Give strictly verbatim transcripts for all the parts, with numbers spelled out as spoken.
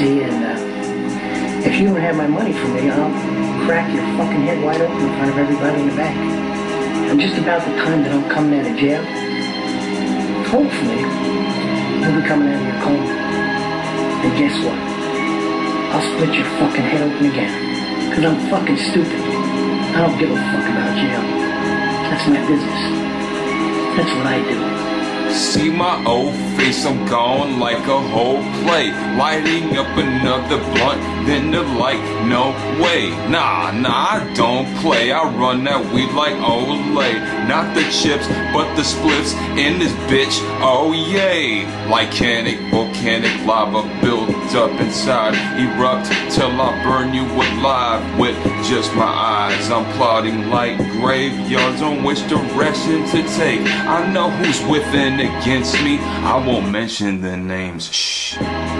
See, and uh, if you don't have my money for me, I'll crack your fucking head wide open in front of everybody in the bank. And just about the time that I'm coming out of jail, hopefully, you'll be coming out of your coma. And guess what? I'll split your fucking head open again. Because I'm fucking stupid. I don't give a fuck about jail. That's my business. That's what I do. See my old face, I'm gone like a whole play. Lighting up another blunt, then the light, no way. Nah, nah, I don't play. I run that weed like Olay. Not the chips, but the spliffs in this bitch, oh yay. Lycanic, volcanic lava built up inside. Erupt till I burn you alive with just my eyes. I'm plotting like graveyards on which direction to take. I know who's within against me. I won't mention their names. Shh.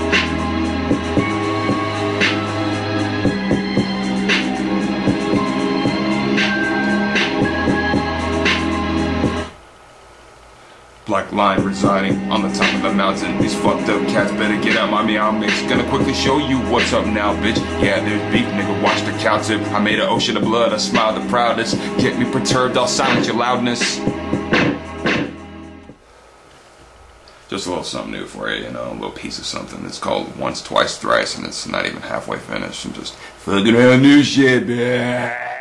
Black line residing on the top of the mountain. These fucked up cats better get out my meow mix. Gonna quickly show you what's up now, bitch. Yeah, there's beef, nigga, watch the cow tip. I made an ocean of blood, I smile the proudest. Get me perturbed, I'll silence your loudness. Just a little something new for you, you know, a little piece of something. It's called Once, Twice, Thrice, and it's not even halfway finished. I'm just fucking around new shit, man.